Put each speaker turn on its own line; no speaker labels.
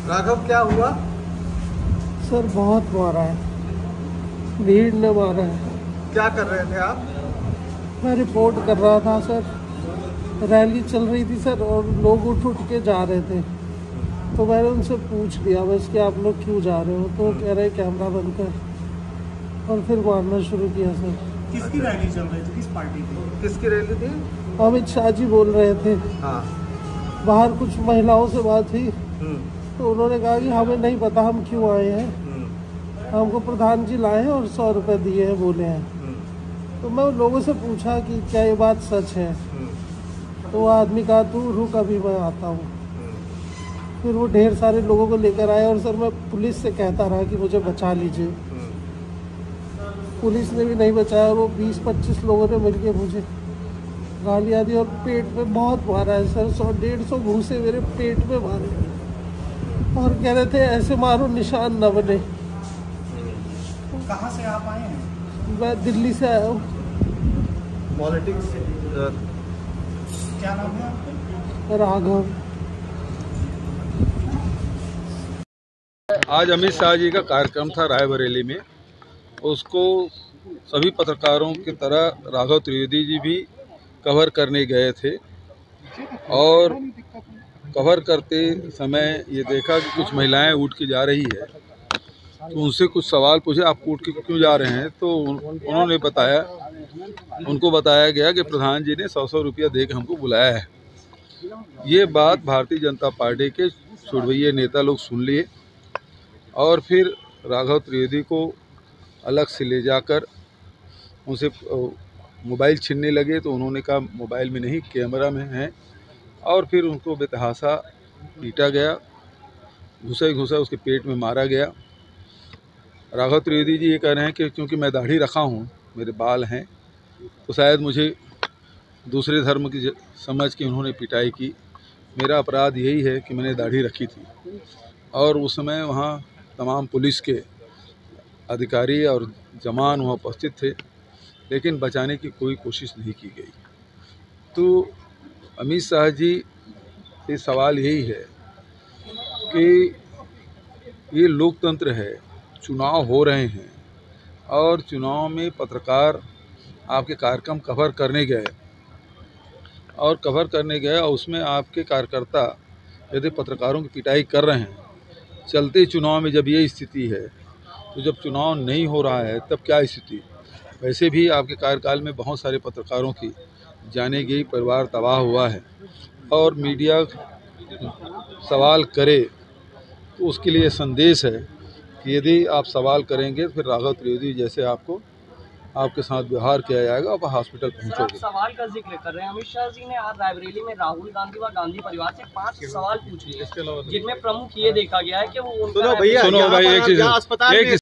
राघव क्या हुआ?
सर बहुत मारा है, भीड़ ने मारा है।
क्या कर रहे थे आप?
मैं रिपोर्ट कर रहा था सर, रैली चल रही थी सर और लोग उठ उठ के जा रहे थे, तो मैंने उनसे पूछ लिया बस कि आप लोग क्यों जा रहे हो, तो कह रहे कैमरा बंद कर, और फिर मारना शुरू किया सर।
किसकी रैली चल रही थी, किस पार्टी की?
किसकी रैली थी?
अमित शाह जी बोल रहे थे।
हाँ।
बाहर कुछ महिलाओं से बात हुई तो उन्होंने कहा कि हमें नहीं पता हम क्यों आए हैं, हमको प्रधान जी लाए हैं और 100 रुपये दिए हैं बोले हैं। तो मैं उन लोगों से पूछा कि क्या ये बात सच है, तो वो आदमी कहा तू रुक अभी मैं आता हूँ। फिर वो ढेर सारे लोगों को लेकर आए और सर मैं पुलिस से कहता रहा कि मुझे बचा लीजिए, पुलिस ने भी नहीं बचाया और वो 20-25 लोगों ने मिलकर मुझे गालियाँ दी और पेट में बहुत मारा है सर, 100-150 घूंसे मेरे पेट में मारे और कह रहे थे ऐसे मारो निशान न बने।
कहाँ से आप आए हैं?
मैं दिल्ली से आया हूँ।
पॉलिटिक्स।
क्या नाम है आपका?
राघव।
आज अमित शाह जी का कार्यक्रम था रायबरेली में, उसको सभी पत्रकारों की तरह राघव त्रिवेदी जी भी कवर करने गए थे और कवर करते समय ये देखा कि कुछ महिलाएं उठ के जा रही है, तो उनसे कुछ सवाल पूछे आप उठ के क्यों जा रहे हैं, तो उन्होंने बताया, उनको बताया गया कि प्रधान जी ने 100 रुपया दे के हमको बुलाया है। ये बात भारतीय जनता पार्टी के छुड़वैये नेता लोग सुन लिए और फिर राघव त्रिवेदी को अलग से ले जाकर उनसे मोबाइल छीनने लगे, तो उन्होंने कहा मोबाइल में नहीं कैमरा में है, और फिर उनको बेतहाशा पीटा गया, घुसा उसके पेट में मारा गया। राघव त्रिवेदी जी ये कह रहे हैं कि क्योंकि मैं दाढ़ी रखा हूँ, मेरे बाल हैं, तो शायद मुझे दूसरे धर्म की समझ के उन्होंने पिटाई की। मेरा अपराध यही है कि मैंने दाढ़ी रखी थी और उस समय वहाँ तमाम पुलिस के अधिकारी और जवान वहाँ उपस्थित थे, लेकिन बचाने की कोई कोशिश नहीं की गई। तो अमित शाह जी से सवाल यही है कि ये लोकतंत्र है, चुनाव हो रहे हैं और चुनाव में पत्रकार आपके कार्यक्रम कवर करने गए और उसमें आपके कार्यकर्ता यदि पत्रकारों की पिटाई कर रहे हैं, चलते चुनाव में जब ये स्थिति है, तो जब चुनाव नहीं हो रहा है तब क्या स्थिति? वैसे भी आपके कार्यकाल में बहुत सारे पत्रकारों की जाने गई, परिवार तबाह हुआ है, और मीडिया सवाल करे तो उसके लिए संदेश है कि यदि आप सवाल करेंगे तो फिर राघव त्रिवेदी जैसे आपके साथ व्यवहार किया जाएगा, आप हॉस्पिटल पहुंचोगे।
सवाल का जिक्र कर रहे हैं, अमित शाह जी ने आज रायबरेली में राहुल गांधी व गांधी परिवार से 5 सवाल पूछ लिए, जिनमें प्रमुख ये देखा गया है कि वो
सुनो भाई, एक चीज